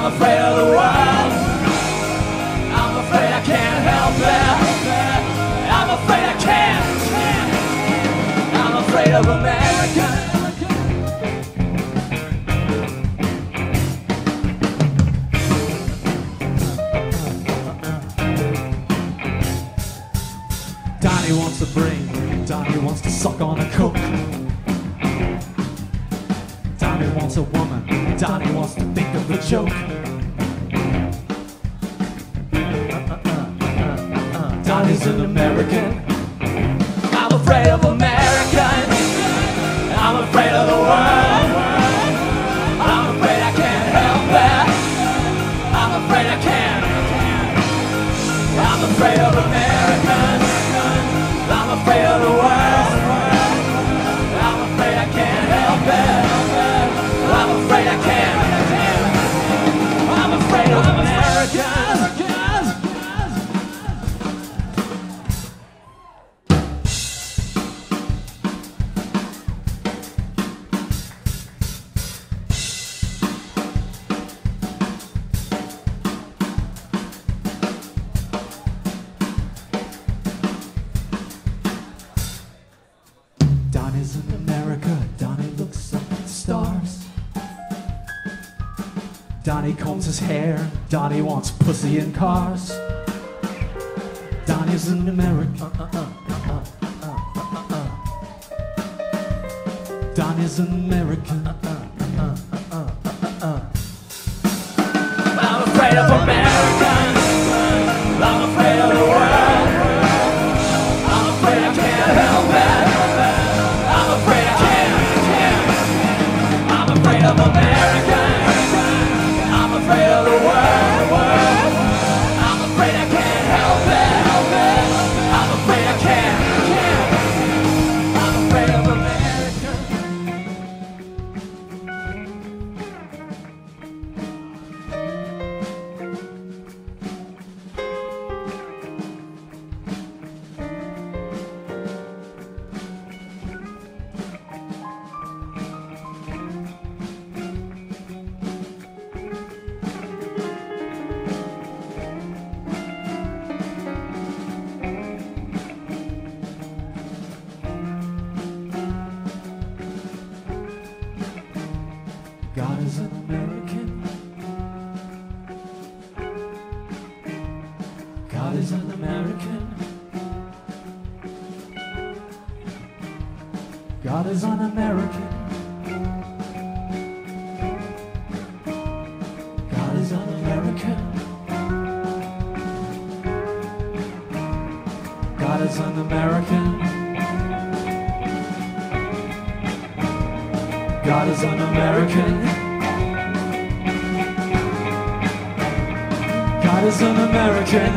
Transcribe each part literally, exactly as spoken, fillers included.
I'm afraid of the world. I'm afraid I can't help it. I'm afraid I can't. I'm afraid of America. Donnie wants a brain. Donnie wants to suck on a coke. Donnie wants a woman. Donnie wants to think of a joke. Donnie's an American. I'm afraid of Americans. I'm afraid of the world. I'm afraid I can't help it. I'm afraid I can't. I'm afraid of Americans. I'm afraid of the world. I'm afraid I can't help it. I'm afraid I can't. I'm afraid of Americans. Donnie's in America. Donnie looks up at the stars. Donnie combs his hair. Donnie wants pussy in cars. Donnie's in America. Uh, uh, uh, uh, uh, uh, uh. Donnie's an American. Uh, uh, uh, uh, uh, uh. I'm afraid of Americans. I'm afraid of the world. I'm afraid I can't help it. I'm afraid I can't. I'm afraid of Americans. I'm afraid of the world. I'm afraid I can't help it. I'm afraid I can't. I'm afraid of America. God is an American. God is an American. God is an American. God is an American. God is an American. God is an American. God is an American.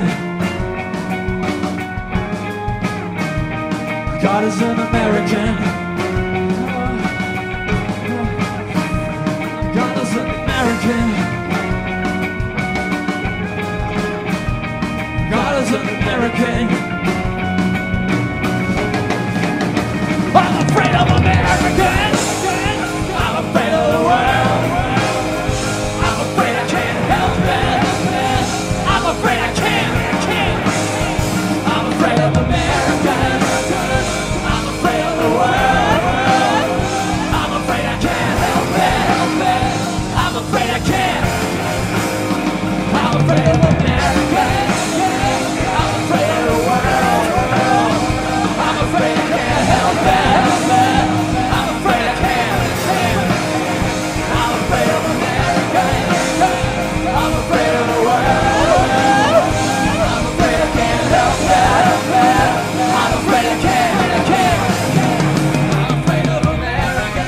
God is an American. God is an American. God is an American. I'm afraid of Americans. I'm afraid of the world. I'm afraid I can't help it. I'm afraid I can't. I'm afraid of Americans. I'm afraid of the world. I'm afraid I can't help it. I'm afraid I can't. I'm afraid of Americans. I'm afraid of the world. I'm afraid I can't help it. I'm afraid I can't. I'm afraid of America. I'm afraid of the world. I'm afraid I can't help it. I'm afraid I can't. I can't. I'm afraid of America.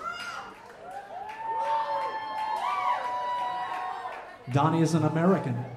Donnie is an American.